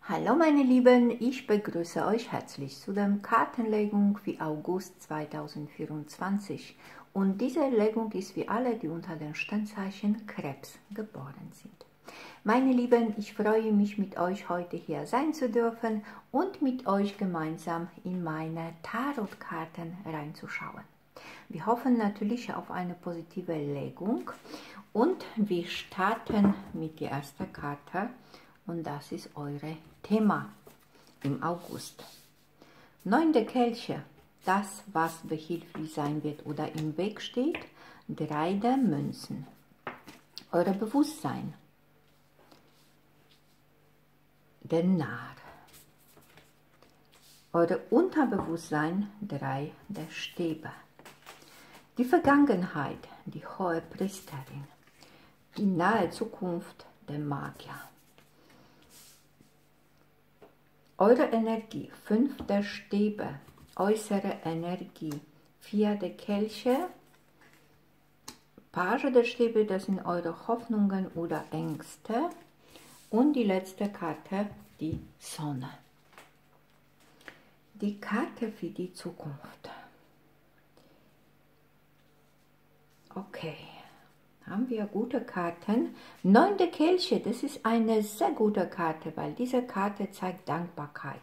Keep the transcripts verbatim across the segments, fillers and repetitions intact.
Hallo meine Lieben, ich begrüße euch herzlich zu der Kartenlegung für August zweitausendvierundzwanzig. Und diese Legung ist für alle, die unter dem Sternzeichen Krebs geboren sind. Meine Lieben, ich freue mich, mit euch heute hier sein zu dürfen und mit euch gemeinsam in meine Tarotkarten reinzuschauen. Wir hoffen natürlich auf eine positive Legung und wir starten mit der ersten Karte. Und das ist eure Thema im August. Neun der Kelche, das, was behilflich sein wird oder im Weg steht. Drei der Münzen, euer Bewusstsein. Der Narr, euer Unterbewusstsein. Drei der Stäbe. Die Vergangenheit, die Hohepriesterin. Die nahe Zukunft, der Magier. Eure Energie, fünf der Stäbe, äußere Energie, vier der Kelche, Page der Stäbe, das sind eure Hoffnungen oder Ängste und die letzte Karte, die Sonne. Die Karte für die Zukunft. Okay. Haben wir gute Karten. Neun der Kelche, das ist eine sehr gute Karte, weil diese Karte zeigt Dankbarkeit.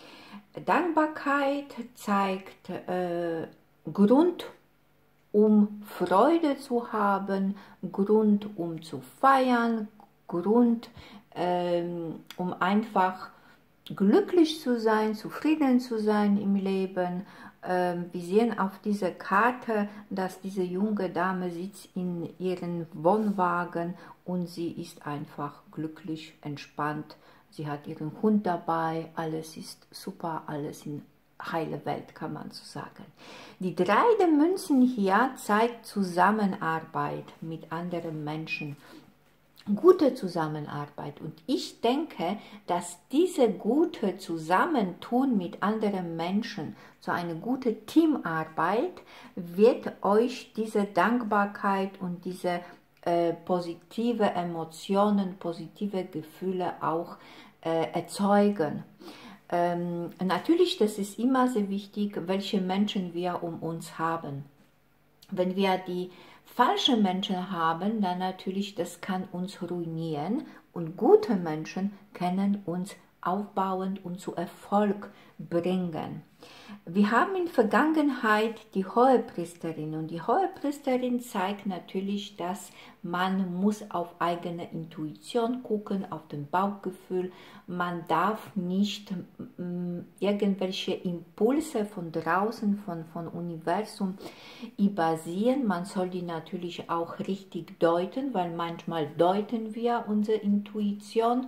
Dankbarkeit zeigt äh, Grund, um Freude zu haben, Grund, um zu feiern, Grund, äh, um einfach glücklich zu sein, zufrieden zu sein im Leben. Wir sehen auf dieser Karte, dass diese junge Dame sitzt in ihrem Wohnwagen und sie ist einfach glücklich, entspannt. Sie hat ihren Hund dabei, alles ist super, alles in heile Welt, kann man so sagen. Die drei der Münzen hier zeigt Zusammenarbeit mit anderen Menschen. Gute Zusammenarbeit, und ich denke, dass diese gute Zusammentun mit anderen Menschen, so eine gute Teamarbeit, wird euch diese Dankbarkeit und diese äh, positive Emotionen, positive Gefühle auch äh, erzeugen. Ähm, natürlich, das ist immer sehr wichtig, welche Menschen wir um uns haben. Wenn wir die falsche Menschen haben, dann natürlich, das kann uns ruinieren, und gute Menschen können uns aufbauen und zu Erfolg bringen. Wir haben in der Vergangenheit die Hohepriesterin, und die Hohepriesterin zeigt natürlich, dass man muss auf eigene Intuition gucken, auf den Bauchgefühl. Man darf nicht mm, irgendwelche Impulse von draußen, von, von Universum übersehen. Man soll die natürlich auch richtig deuten, weil manchmal deuten wir unsere Intuition.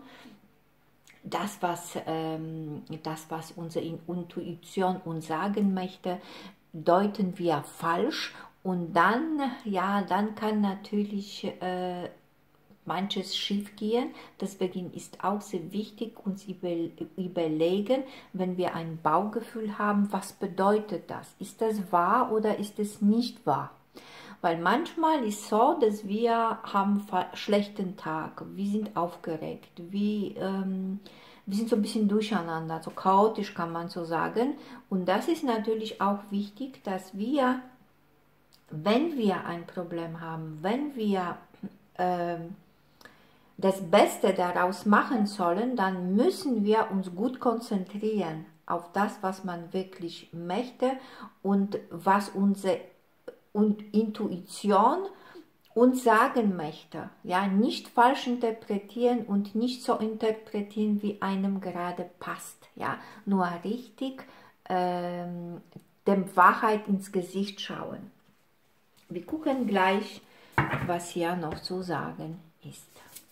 Das was, ähm, das, was unsere Intuition uns sagen möchte, deuten wir falsch, und dann, ja, dann kann natürlich äh, manches schief gehen. Deswegen ist auch sehr wichtig, uns über, überlegen, wenn wir ein Bauchgefühl haben, was bedeutet das? Ist das wahr oder ist es nicht wahr? Weil manchmal ist es so, dass wir haben einen schlechten Tag, wir sind aufgeregt, wir, ähm, wir sind so ein bisschen durcheinander, so chaotisch kann man so sagen. Und das ist natürlich auch wichtig, dass wir, wenn wir ein Problem haben, wenn wir ähm, das Beste daraus machen sollen, dann müssen wir uns gut konzentrieren auf das, was man wirklich möchte und was unsere und Intuition uns sagen möchte. Ja, nicht falsch interpretieren und nicht so interpretieren, wie einem gerade passt. Ja, nur richtig ähm, der Wahrheit ins Gesicht schauen. Wir gucken gleich, was hier noch zu sagen ist.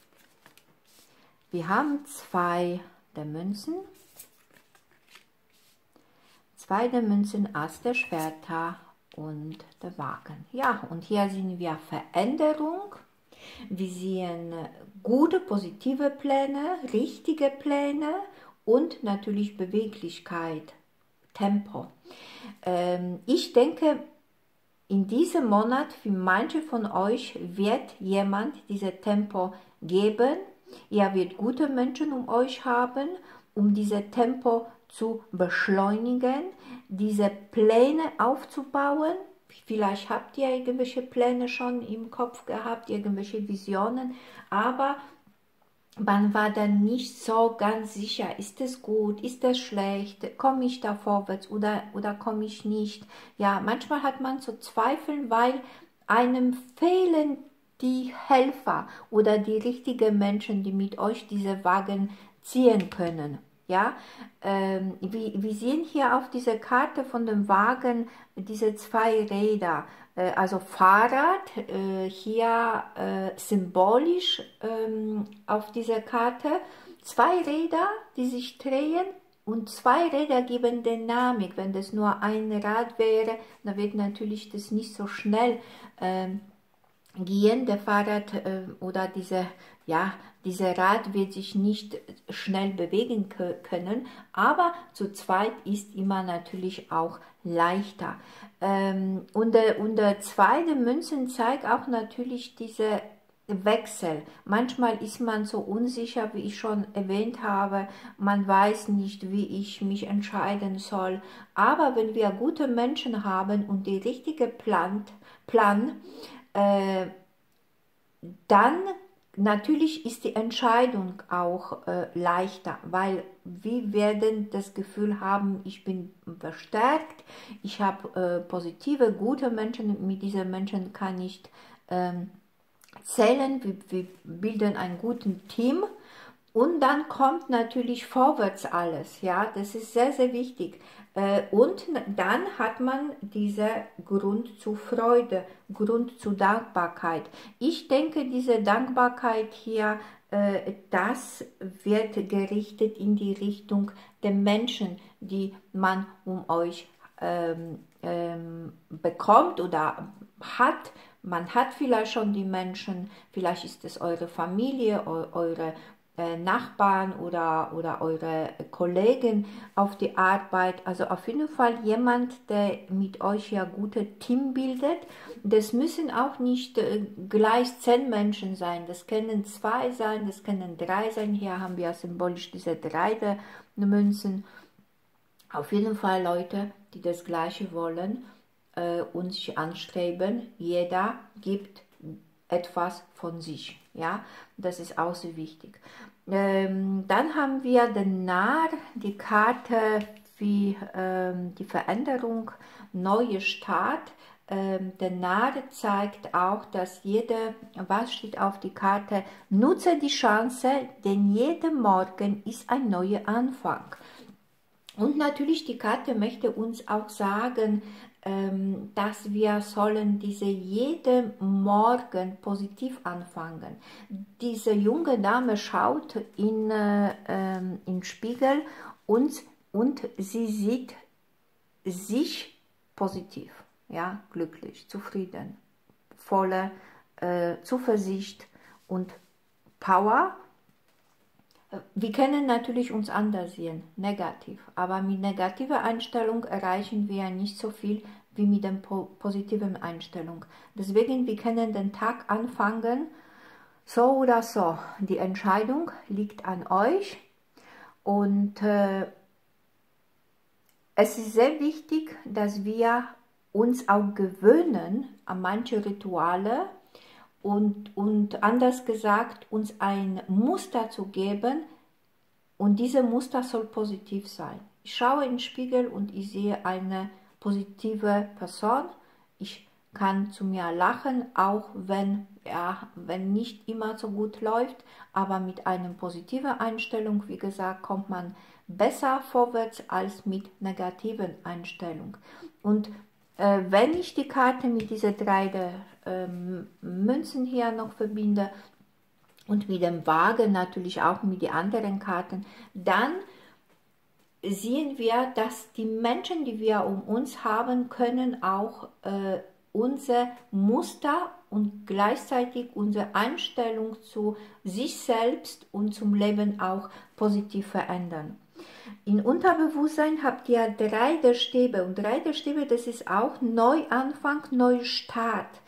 Wir haben zwei der Münzen, zwei der Münzen, Ass der Schwerter und der Wagen. Ja, und hier sehen wir Veränderung. Wir sehen gute, positive Pläne, richtige Pläne und natürlich Beweglichkeit, Tempo. Ähm, ich denke, in diesem Monat für manche von euch wird jemand dieses Tempo geben. Ihr werdet gute Menschen um euch haben um dieses Tempo zu beschleunigen, diese Pläne aufzubauen. Vielleicht habt ihr irgendwelche Pläne schon im Kopf gehabt, irgendwelche Visionen, aber man war dann nicht so ganz sicher, ist es gut, ist es schlecht, komme ich da vorwärts oder, oder komme ich nicht. Ja, manchmal hat man zu zweifeln, weil einem fehlen die Helfer oder die richtigen Menschen, die mit euch diese Wagen ziehen können. Ja, ähm, wir, wir sehen hier auf dieser Karte von dem Wagen diese zwei Räder, äh, also Fahrrad, äh, hier äh, symbolisch ähm, auf dieser Karte, zwei Räder, die sich drehen und zwei Räder geben Dynamik. Wenn das nur ein Rad wäre, dann wird natürlich das nicht so schnell ähm, gehen, der Fahrrad äh, oder diese, ja, dieser Rad wird sich nicht schnell bewegen können, aber zu zweit ist immer natürlich auch leichter. Ähm, und, der, und der zweite Münzen zeigt auch natürlich diese Wechsel. Manchmal ist man so unsicher, wie ich schon erwähnt habe, man weiß nicht, wie ich mich entscheiden soll. Aber wenn wir gute Menschen haben und die richtige Plan, Plan äh, dann natürlich ist die Entscheidung auch äh, leichter, weil wir werden das Gefühl haben, ich bin verstärkt, ich habe äh, positive, gute Menschen, mit diesen Menschen kann ich ähm, zählen, wir, wir bilden ein gutes Team und dann kommt natürlich vorwärts alles, ja, das ist sehr, sehr wichtig. Und dann hat man diesen Grund zur Freude, Grund zur Dankbarkeit. Ich denke, diese Dankbarkeit hier, das wird gerichtet in die Richtung der Menschen, die man um euch ähm, ähm, bekommt oder hat. Man hat vielleicht schon die Menschen, vielleicht ist es eure Familie, eure Nachbarn oder, oder eure Kollegen auf die Arbeit, also auf jeden Fall jemand, der mit euch ja gute Team bildet. Das müssen auch nicht äh, gleich zehn Menschen sein, das können zwei sein, das können drei sein, hier haben wir symbolisch diese drei Münzen. Auf jeden Fall Leute, die das Gleiche wollen äh, und sich anstreben, jeder gibt etwas von sich, ja, das ist auch sehr wichtig. Ähm, dann haben wir den Narr, die Karte wie ähm, die Veränderung, neue Start. Ähm, der Narr zeigt auch, dass jede, was steht auf die Karte, nutze die Chance, denn jeder Morgen ist ein neuer Anfang. Und natürlich die Karte möchte uns auch sagen, dass wir sollen diese jeden Morgen positiv anfangen. Diese junge Dame schaut in äh, in Spiegel und, und sie sieht sich positiv, ja, glücklich, zufrieden, voller äh, Zuversicht und Power. Wir können natürlich uns anders sehen, negativ, aber mit negativer Einstellung erreichen wir nicht so viel wie mit der positiven Einstellung. Deswegen, wir können den Tag anfangen, so oder so. Die Entscheidung liegt an euch und äh, es ist sehr wichtig, dass wir uns auch gewöhnen an manche Rituale, Und, und anders gesagt, uns ein Muster zu geben und dieses Muster soll positiv sein. Ich schaue in den Spiegel und ich sehe eine positive Person. Ich kann zu mir lachen, auch wenn, ja, wenn nicht immer so gut läuft, aber mit einer positiven Einstellung, wie gesagt, kommt man besser vorwärts als mit negativen Einstellung. Und Äh, wenn ich die Karte mit diesen drei äh, Münzen hier noch verbinde und mit dem Wagen natürlich auch mit den anderen Karten, dann sehen wir, dass die Menschen, die wir um uns haben, können auch äh, unser Muster und gleichzeitig unsere Einstellung zu sich selbst und zum Leben auch positiv verändern. Im Unterbewusstsein habt ihr drei der Stäbe und drei der Stäbe, das ist auch Neuanfang, Neustart.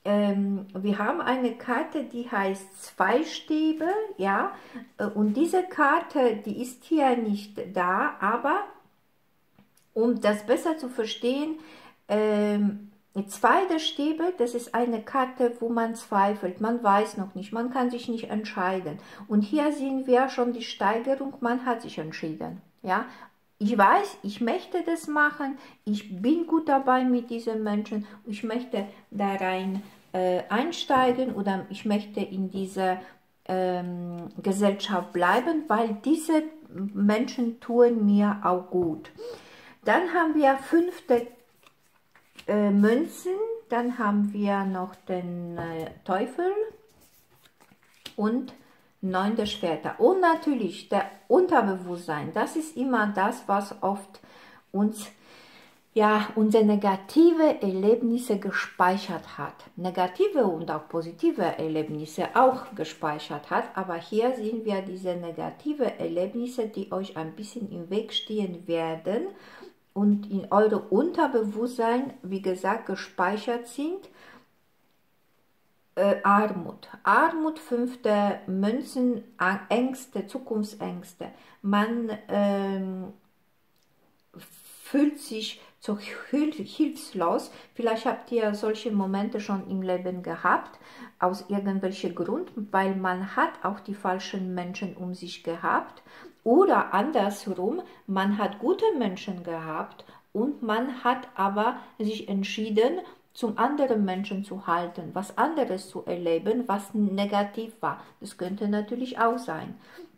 ähm, wir haben eine Karte, die heißt Zwei Stäbe, ja, und diese Karte, die ist hier nicht da, aber um das besser zu verstehen, ähm, Zwei der Stäbe, das ist eine Karte, wo man zweifelt, man weiß noch nicht, man kann sich nicht entscheiden. Und hier sehen wir schon die Steigerung, man hat sich entschieden. Ja? Ich weiß, ich möchte das machen, ich bin gut dabei mit diesen Menschen, ich möchte da rein äh, einsteigen oder ich möchte in diese ähm, Gesellschaft bleiben, weil diese Menschen tun mir auch gut. Dann haben wir fünfte äh, Münzen, dann haben wir noch den äh, Teufel und neunte Schwerter. Und natürlich der Unterbewusstsein, das ist immer das, was oft uns, ja, unsere negative Erlebnisse gespeichert hat. Negative und auch positive Erlebnisse auch gespeichert hat, aber hier sehen wir diese negative Erlebnisse, die euch ein bisschen im Weg stehen werden und in eure Unterbewusstsein, wie gesagt, gespeichert sind. Äh, Armut. Armut, fünfte Münzen, Ängste, Zukunftsängste. Man ähm, fühlt sich so hilflos. Vielleicht habt ihr solche Momente schon im Leben gehabt, aus irgendwelchem Grund, weil man hat auch die falschen Menschen um sich gehabt. Oder andersrum, man hat gute Menschen gehabt und man hat aber sich entschieden, zum anderen Menschen zu halten, was anderes zu erleben, was negativ war. Das könnte natürlich auch sein.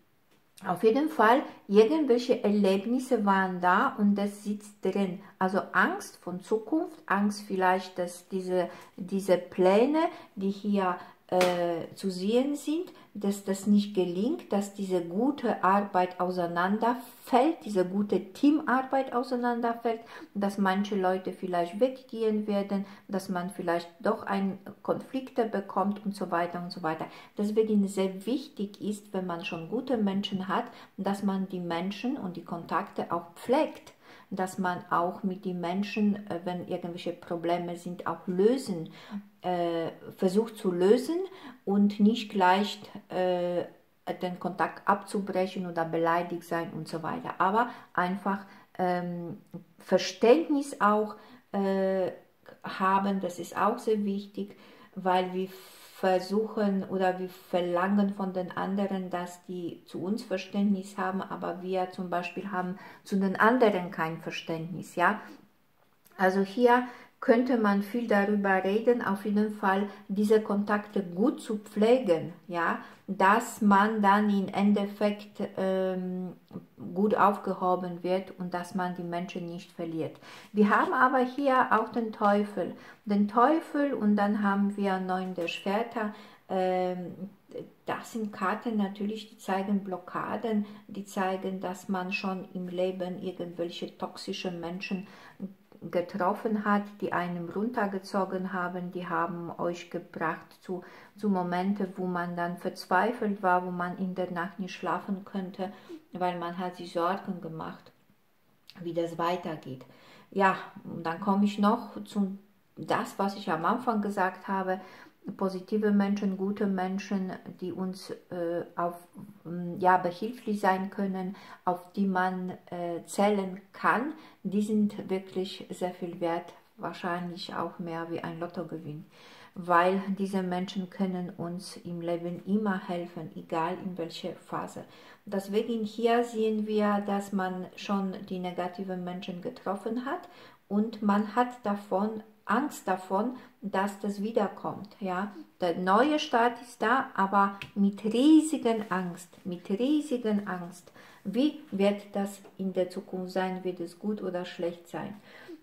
Auf jeden Fall, irgendwelche Erlebnisse waren da und das sitzt drin. Also Angst von Zukunft, Angst vielleicht, dass diese, diese Pläne, die hier äh, zu sehen sind, dass das nicht gelingt, dass diese gute Arbeit auseinanderfällt, diese gute Teamarbeit auseinanderfällt, dass manche Leute vielleicht weggehen werden, dass man vielleicht doch ein Konflikte bekommt und so weiter und so weiter. Deswegen sehr wichtig ist, wenn man schon gute Menschen hat, dass man die Menschen und die Kontakte auch pflegt, dass man auch mit den Menschen, wenn irgendwelche Probleme sind, auch lösen, äh, versucht zu lösen und nicht gleich äh, den Kontakt abzubrechen oder beleidigt sein und so weiter. Aber einfach ähm, Verständnis auch äh, haben, das ist auch sehr wichtig, weil wir versuchen oder wir verlangen von den anderen, dass die zu uns Verständnis haben, aber wir zum Beispiel haben zu den anderen kein Verständnis, ja. Also hier könnte man viel darüber reden, auf jeden Fall diese Kontakte gut zu pflegen, ja, dass man dann im Endeffekt ähm, gut aufgehoben wird und dass man die Menschen nicht verliert. Wir haben aber hier auch den Teufel, den Teufel und dann haben wir neun der Schwerter. Ähm, das sind Karten natürlich, die zeigen Blockaden, die zeigen, dass man schon im Leben irgendwelche toxischen Menschen getroffen hat, die einem runtergezogen haben, die haben euch gebracht zu, zu Momente, wo man dann verzweifelt war, wo man in der Nacht nicht schlafen könnte, weil man hat sich Sorgen gemacht, wie das weitergeht. Ja, und dann komme ich noch zu das, was ich am Anfang gesagt habe, positive Menschen, gute Menschen, die uns äh, auf, ja, behilflich sein können, auf die man äh, zählen kann, die sind wirklich sehr viel wert, wahrscheinlich auch mehr wie ein Lottogewinn, weil diese Menschen können uns im Leben immer helfen, egal in welcher Phase. Deswegen hier sehen wir, dass man schon die negativen Menschen getroffen hat und man hat davon Angst davon, dass das wiederkommt. Ja? Der neue Start ist da, aber mit riesigen Angst, mit riesigen Angst. Wie wird das in der Zukunft sein? Wird es gut oder schlecht sein?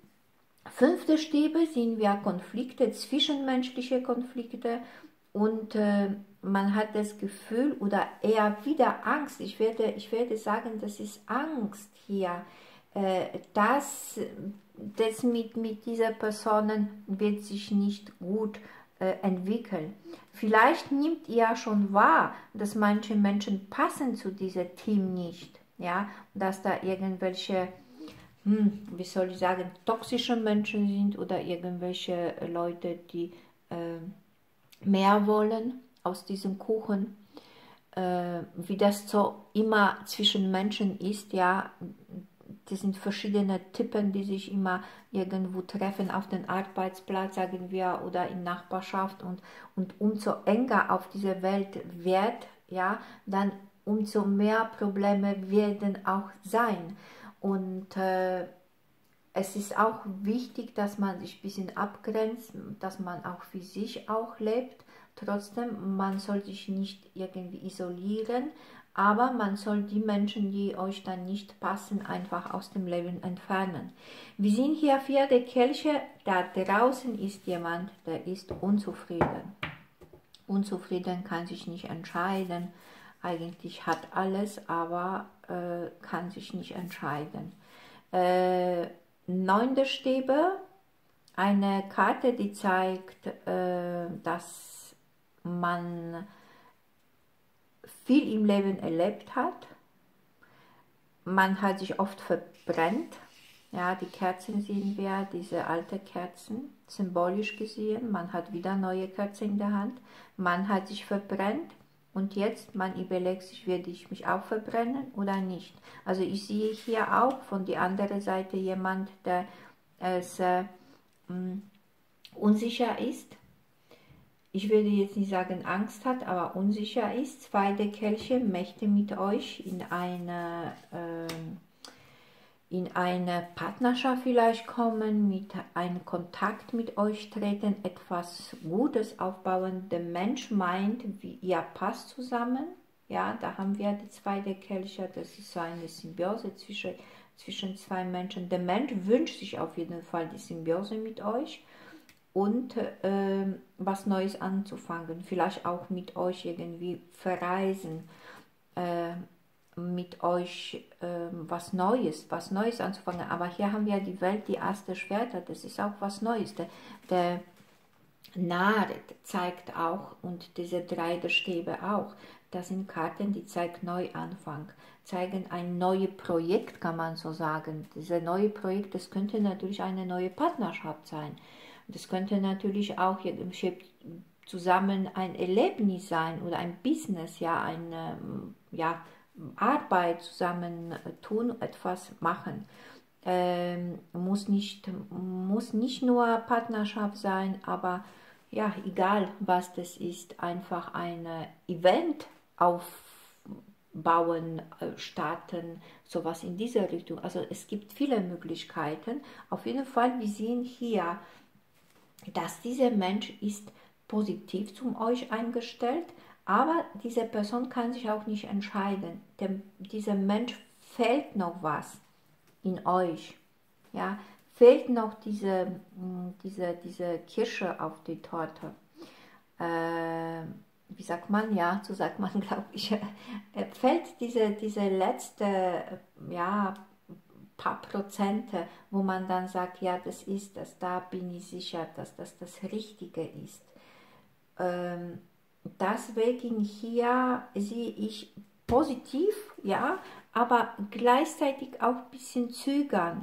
Fünfte Stäbe sehen wir Konflikte, zwischenmenschliche Konflikte und äh, man hat das Gefühl oder eher wieder Angst. Ich werde, ich werde sagen, das ist Angst hier, äh, dass das mit, mit dieser Person wird sich nicht gut äh, entwickeln. Vielleicht nimmt ihr schon wahr, dass manche Menschen passen zu diesem Team nicht, ja, dass da irgendwelche, hm, wie soll ich sagen, toxische Menschen sind oder irgendwelche Leute, die äh, mehr wollen aus diesem Kuchen. Äh, wie das so immer zwischen Menschen ist, ja, das sind verschiedene Typen, die sich immer irgendwo treffen, auf den Arbeitsplatz, sagen wir, oder in Nachbarschaft, und, und umso enger auf dieser Welt wird, ja, dann umso mehr Probleme werden auch sein. Und äh, es ist auch wichtig, dass man sich ein bisschen abgrenzt, dass man auch für sich auch lebt. Trotzdem, man soll sich nicht irgendwie isolieren, aber man soll die Menschen, die euch dann nicht passen, einfach aus dem Leben entfernen. Wir sehen hier vierte Kelche, da draußen ist jemand, der ist unzufrieden. Unzufrieden, kann sich nicht entscheiden, eigentlich hat alles, aber äh, kann sich nicht entscheiden. Äh, Neunte Stäbe, eine Karte, die zeigt, äh, dass man viel im Leben erlebt hat. Man hat sich oft verbrennt. Ja, die Kerzen sehen wir, diese alten Kerzen, symbolisch gesehen. Man hat wieder neue Kerzen in der Hand. Man hat sich verbrennt. Und jetzt, man überlegt sich, werde ich mich auch verbrennen oder nicht. Also ich sehe hier auch von der anderen Seite jemand, der es, äh, unsicher ist. Ich würde jetzt nicht sagen Angst hat, aber unsicher ist. Zweite Kelche möchte mit euch in eine, äh, in eine Partnerschaft vielleicht kommen, mit einem Kontakt mit euch treten, etwas Gutes aufbauen. Der Mensch meint, wie ihr passt zusammen. Ja, da haben wir die zweite Kelche, das ist so eine Symbiose zwischen, zwischen zwei Menschen. Der Mensch wünscht sich auf jeden Fall die Symbiose mit euch und äh, was Neues anzufangen. Vielleicht auch mit euch irgendwie verreisen, äh, mit euch äh, was Neues, was Neues anzufangen. Aber hier haben wir die Welt, die erste Schwerter, das ist auch was Neues. Der, der Narr zeigt auch, und diese drei der Stäbe auch, das sind Karten, die zeigen Neuanfang, zeigen ein neues Projekt, kann man so sagen. Dieses neue Projekt, das könnte natürlich eine neue Partnerschaft sein. Das könnte natürlich auch zusammen ein Erlebnis sein oder ein Business, ja, eine ja, Arbeit zusammen tun, etwas machen. Ähm, muss nicht, muss nicht nur Partnerschaft sein, aber ja, egal was das ist, einfach ein Event aufbauen, starten, sowas in dieser Richtung. Also es gibt viele Möglichkeiten. Auf jeden Fall, wir sehen hier, dass dieser Mensch ist positiv zu euch eingestellt, aber diese Person kann sich auch nicht entscheiden. Dem, dieser Mensch fehlt noch was in euch. Ja, fehlt noch diese, diese, diese Kirsche auf die Torte. Äh, wie sagt man? Ja, so sagt man, glaube ich. Fehlt diese, diese letzte, ja, paar Prozente, wo man dann sagt, ja, das ist das, da bin ich sicher, dass das das Richtige ist. Ähm, deswegen hier sehe ich positiv, ja, aber gleichzeitig auch ein bisschen zögern.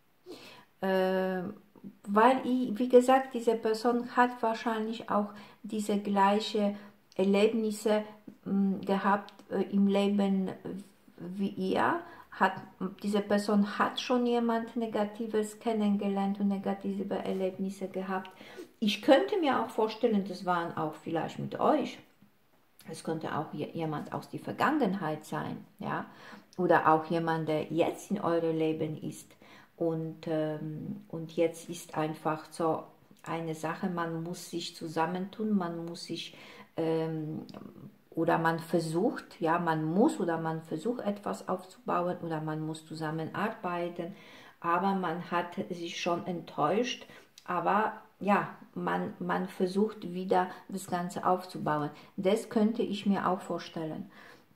Ähm, weil, ich, wie gesagt, diese Person hat wahrscheinlich auch diese gleichen Erlebnisse mh, gehabt äh, im Leben wie ihr. Hat, diese Person hat schon jemand Negatives kennengelernt und negative Erlebnisse gehabt. Ich könnte mir auch vorstellen, das waren auch vielleicht mit euch. Es könnte auch jemand aus der Vergangenheit sein, ja, oder auch jemand, der jetzt in eurem Leben ist. Und, ähm, und jetzt ist einfach so eine Sache, man muss sich zusammentun, man muss sich, ähm, oder man versucht, ja, man muss oder man versucht etwas aufzubauen oder man muss zusammenarbeiten, aber man hat sich schon enttäuscht, aber ja, man, man versucht wieder das Ganze aufzubauen. Das könnte ich mir auch vorstellen.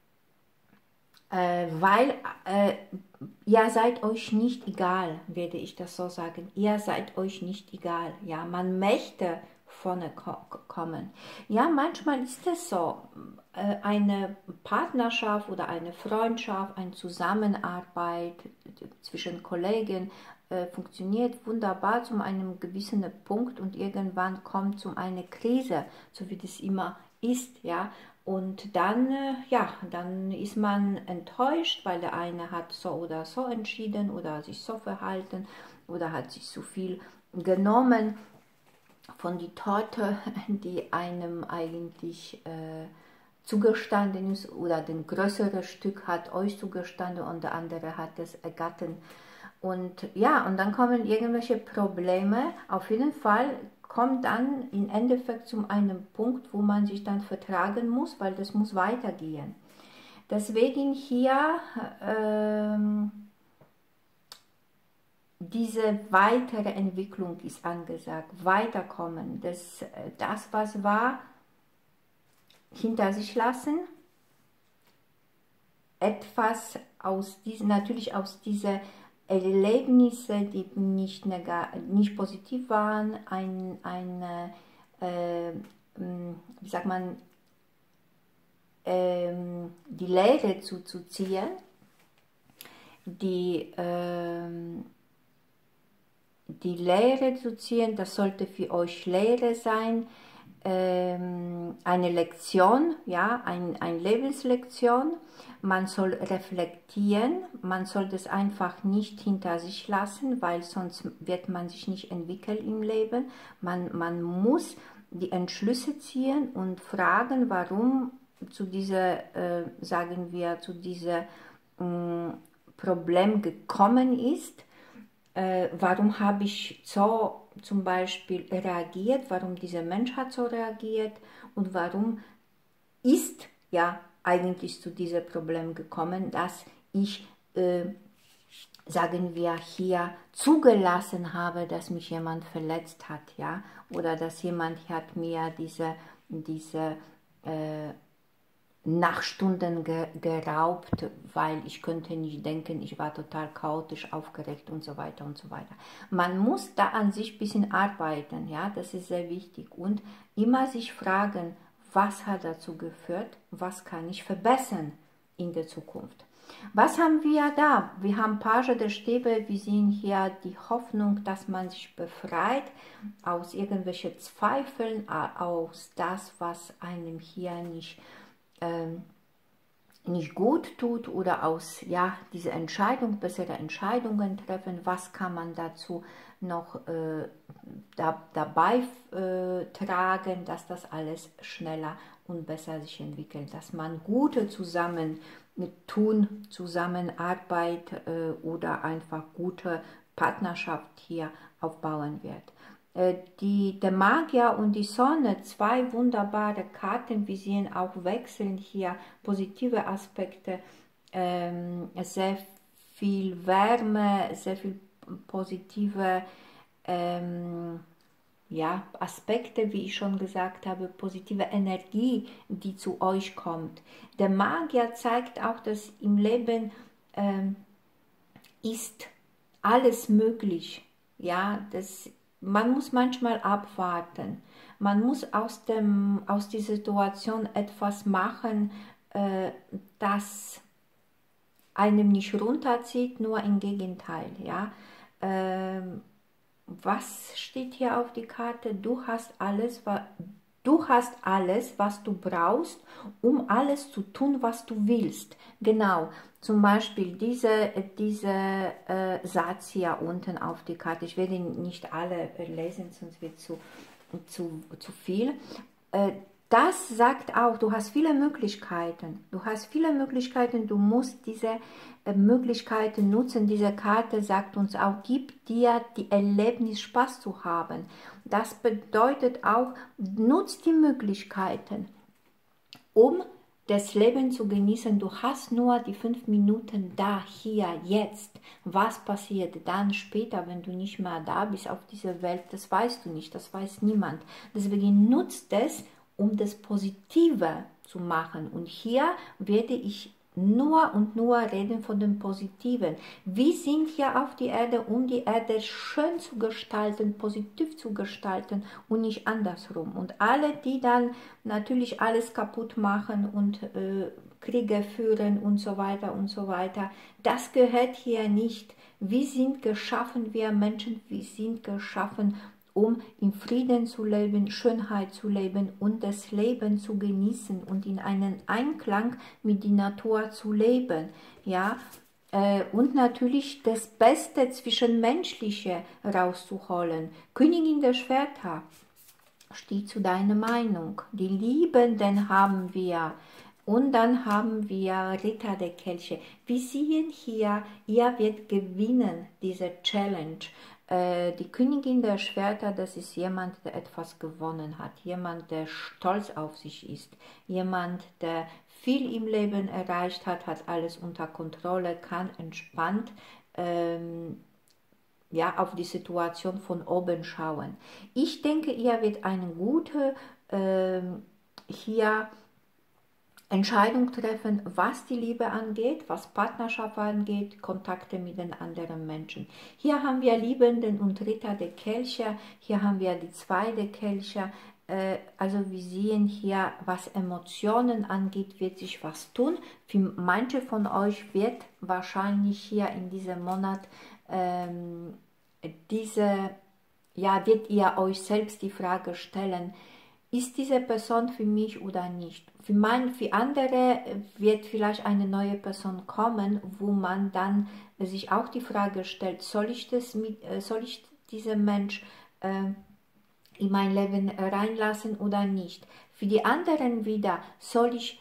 Äh, weil äh, ihr seid euch nicht egal, werde ich das so sagen. Ihr seid euch nicht egal. Ja, man möchte vorne kommen. Ja, manchmal ist es so, eine Partnerschaft oder eine Freundschaft, eine Zusammenarbeit zwischen Kollegen äh, funktioniert wunderbar zu einem gewissen Punkt und irgendwann kommt zu einer Krise, so wie das immer ist, ja. Und dann, äh, ja, dann ist man enttäuscht, weil der eine hat so oder so entschieden oder sich so verhalten oder hat sich zu viel genommen von die Torte, die einem eigentlich äh, zugestanden ist, oder ein größeres Stück hat euch zugestanden und der andere hat es ergattert. Und ja, und dann kommen irgendwelche Probleme. Auf jeden Fall kommt dann im Endeffekt zu einem Punkt, wo man sich dann vertragen muss, weil das muss weitergehen. Deswegen hier ähm, diese weitere Entwicklung ist angesagt, weiterkommen, das, das was war, hinter sich lassen, etwas aus diesen, natürlich aus diesen Erlebnissen, die nicht, nicht positiv waren, ein, eine, äh, wie sagt man, äh, die Lehre zu, zu ziehen, die äh, Die Lehre zu ziehen, das sollte für euch Lehre sein, ähm, eine Lektion, ja, ein, eine Lebenslektion. Man soll reflektieren, man soll das einfach nicht hinter sich lassen, weil sonst wird man sich nicht entwickeln im Leben. Man, man muss die Entschlüsse ziehen und fragen, warum zu dieser, äh, sagen wir, zu diesem äh, Problem gekommen ist. Äh, warum habe ich so zum Beispiel reagiert, warum dieser Mensch hat so reagiert und warum ist ja eigentlich zu diesem Problem gekommen, dass ich, äh, sagen wir hier, zugelassen habe, dass mich jemand verletzt hat, ja, oder dass jemand hat mir diese, diese äh, Nachstunden ge geraubt, weil ich könnte nicht denken, ich war total chaotisch, aufgeregt und so weiter und so weiter. Man muss da an sich ein bisschen arbeiten, ja, das ist sehr wichtig und immer sich fragen, was hat dazu geführt, was kann ich verbessern in der Zukunft. Was haben wir da? Wir haben Page der Stäbe, wir sehen hier die Hoffnung, dass man sich befreit aus irgendwelchen Zweifeln, aus das, was einem hier nicht Ähm, nicht gut tut oder aus ja, diese Entscheidung, bessere Entscheidungen treffen, was kann man dazu noch äh, da, dabei äh, tragen, dass das alles schneller und besser sich entwickelt, dass man gute zusammen tun, Zusammenarbeit äh, oder einfach gute Partnerschaft hier aufbauen wird. Die, der Magier und die Sonne, zwei wunderbare Karten. Wir sehen auch wechseln hier positive Aspekte, ähm, sehr viel Wärme, sehr viel positive ähm, ja, Aspekte, wie ich schon gesagt habe, positive Energie, die zu euch kommt. Der Magier zeigt auch, dass im Leben ähm, ist alles möglich. Ja, das Man muss manchmal abwarten. Man muss aus, dem, aus der Situation etwas machen, äh, das einem nicht runterzieht, nur im Gegenteil. Ja? Ähm, was steht hier auf die Karte? Du hast alles, was Du hast alles, was du brauchst, um alles zu tun, was du willst. Genau, zum Beispiel dieser diese, äh, Satz hier unten auf die Karte. Ich werde ihn nicht alle lesen, sonst wird es zu, zu, zu viel. Äh, das sagt auch, du hast viele Möglichkeiten. Du hast viele Möglichkeiten, du musst diese äh, Möglichkeiten nutzen. Diese Karte sagt uns auch, gib dir die Erlebnis, Spaß zu haben. Das bedeutet auch, nutzt die Möglichkeiten, um das Leben zu genießen. Du hast nur die fünf Minuten da, hier, jetzt. Was passiert dann später, wenn du nicht mehr da bist auf dieser Welt? Das weißt du nicht, das weiß niemand. Deswegen nutzt es, um das Positive zu machen. Und hier werde ich nur und nur reden von dem Positiven. Wir sind hier auf die Erde, um die Erde schön zu gestalten, positiv zu gestalten und nicht andersrum. Und alle, die dann natürlich alles kaputt machen und äh, Kriege führen und so weiter und so weiter, das gehört hier nicht. Wir sind geschaffen, wir Menschen, wir sind geschaffen, um in Frieden zu leben, Schönheit zu leben und das Leben zu genießen und in einen Einklang mit der Natur zu leben. Ja? Und natürlich das Beste Zwischenmenschliche rauszuholen. Königin der Schwerter, steht zu deiner Meinung. Die Liebenden haben wir. Und dann haben wir Ritter der Kelche. Wir sehen hier, ihr wird gewinnen, diese Challenge. Die Königin der Schwerter, das ist jemand, der etwas gewonnen hat, jemand, der stolz auf sich ist, jemand, der viel im Leben erreicht hat, hat alles unter Kontrolle, kann entspannt ähm, ja, auf die Situation von oben schauen. Ich denke, ihr wird eine gute ähm, hier Entscheidung treffen, was die Liebe angeht, was Partnerschaft angeht, Kontakte mit den anderen Menschen. Hier haben wir Liebenden und Ritter der Kelche, hier haben wir die zweite Kelche. Äh, also wir sehen hier, was Emotionen angeht, wird sich was tun. Für manche von euch wird wahrscheinlich hier in diesem Monat ähm, diese, ja, wird ihr euch selbst die Frage stellen, ist diese Person für mich oder nicht? Für, mein, für andere wird vielleicht eine neue Person kommen, wo man dann sich auch die Frage stellt, soll ich, das mit, soll ich diesen Mensch äh, in mein Leben reinlassen oder nicht? Für die anderen wieder, soll ich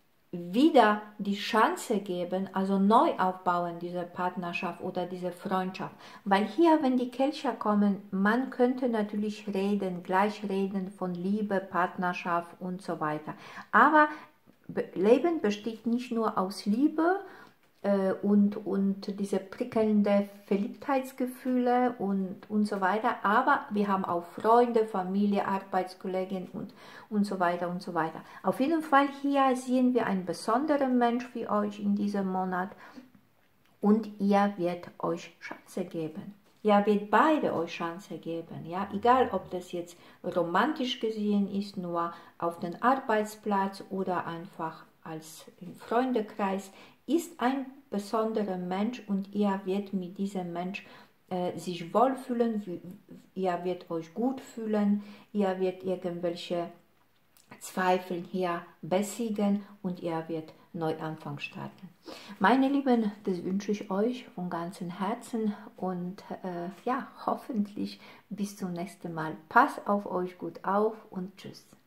wieder die Chance geben, also neu aufbauen, diese Partnerschaft oder diese Freundschaft. Weil hier, wenn die Kelche kommen, man könnte natürlich reden, gleich reden von Liebe, Partnerschaft und so weiter. Aber Leben besteht nicht nur aus Liebe äh, und, und diese prickelnde Verliebtheitsgefühle und, und so weiter, aber wir haben auch Freunde, Familie, Arbeitskollegen und, und so weiter und so weiter. Auf jeden Fall hier sehen wir einen besonderen Mensch für euch in diesem Monat und ihr wird euch Chance geben. Ihr wird beide euch Chance geben, ja, egal ob das jetzt romantisch gesehen ist, nur auf dem Arbeitsplatz oder einfach als im Freundekreis, ist ein besonderer Mensch und ihr werdet mit diesem Mensch äh, sich wohlfühlen, ihr werdet euch gut fühlen, ihr werdet irgendwelche Zweifel hier besiegen und ihr werdet Neuanfang starten. Meine Lieben, das wünsche ich euch von ganzem Herzen und äh, ja, hoffentlich bis zum nächsten Mal. Passt auf euch gut auf und tschüss.